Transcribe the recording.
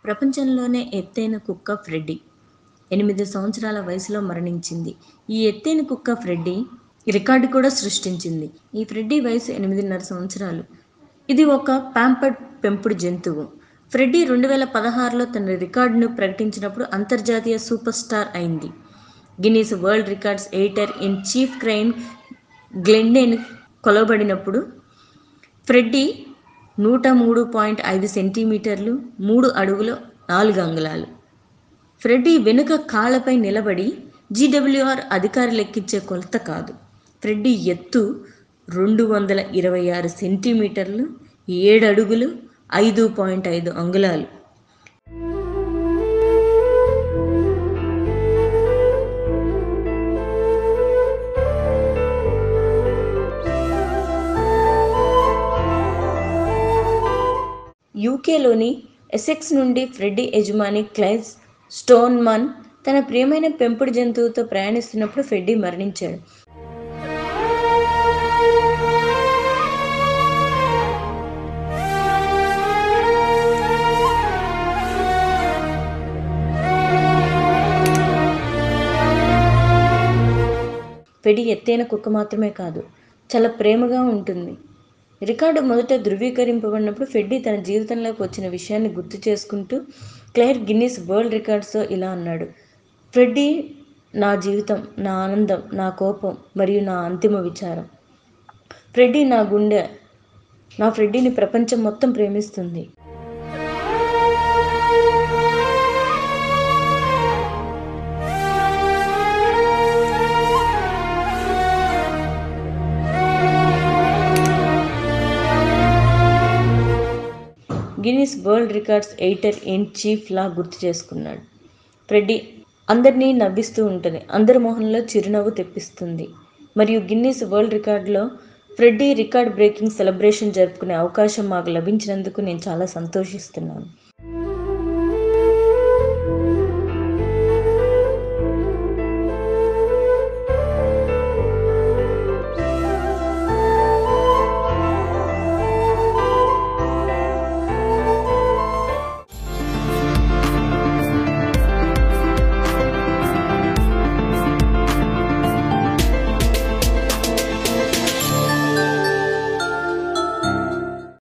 ప్రపంచంలోనే ఎత్తైన కుక్క ఫ్రెడ్డీ 8 సంవత్సరాల వయసులో మరణించింది. ఈ ఎత్తైన కుక్క ఫ్రెడ్డీ రికార్డు కూడా సృష్టించింది. ఈ ఫ్రెడ్డీ వయసు 8.5 సంవత్సరాలు. ఇది ఒక ప్యాంపర్డ్ పెంపుడు జంతువు. ఫ్రెడ్డీ 2016లో తన రికార్డును ప్రకటించినప్పుడు అంతర్జాతీయ సూపర్ స్టార్ అయింది. Guinness World Records editor in chief Craig Glenday కొలవబడినప్పుడు ఫ్రెడ్డీ 103.5 సెంటీమీటర్లు 3 అడుగుల 4 అంగుళాలు. ఫ్రెడ్డీ వెనుక కాళ్లపై నిలబడి జీడబ్ల్యూఆర్ అధికారి లెక్కించే కొలత కాదు. ఫ్రెడ్డీ ఎత్తు 226 సెంటీమీటర్లు 7 అడుగులు 5.5 అంగుళాలు. యూకేలోని ఎసెక్స్ నుండి ఫ్రెడ్డీ యజమాని క్లైవ్ స్టోన్మాన్ తన ప్రియమైన పెంపుడు జంతువుతో ప్రయాణిస్తున్నప్పుడు ఫ్రెడ్డీ మరణించాడు. ఫ్రెడ్డీ ఎత్తైన కుక్క మాత్రమే కాదు, చాలా ప్రేమగా ఉంటుంది. రికార్డు మొదట ధృవీకరింపబడినప్పుడు ఫ్రెడ్డీ తన జీవితంలోకి వచ్చిన విషయాన్ని గుర్తు చేసుకుంటూ క్లైర్ గిన్నీస్ వరల్డ్ రికార్డ్స్తో ఇలా అన్నాడు: ఫ్రెడ్డీ నా జీవితం, నా ఆనందం, నా కోపం మరియు నా అంతిమ విచారం. ఫ్రెడ్డీ నా గుండె. నా ఫ్రెడ్డీని ప్రపంచం మొత్తం ప్రేమిస్తుంది. Guinness World Records editor in chief లా గుర్తు చేసుకున్నాడు. ఫ్రెడ్డీ అందరినీ నవ్విస్తూ ఉంటుంది, అందరి మొహంలో చిరునవ్వు తెప్పిస్తుంది. మరియు గిన్నీస్ వరల్డ్ రికార్డులో ఫ్రెడ్డీ రికార్డ్ బ్రేకింగ్ సెలబ్రేషన్ జరుపుకునే అవకాశం మాకు లభించినందుకు నేను చాలా సంతోషిస్తున్నాను.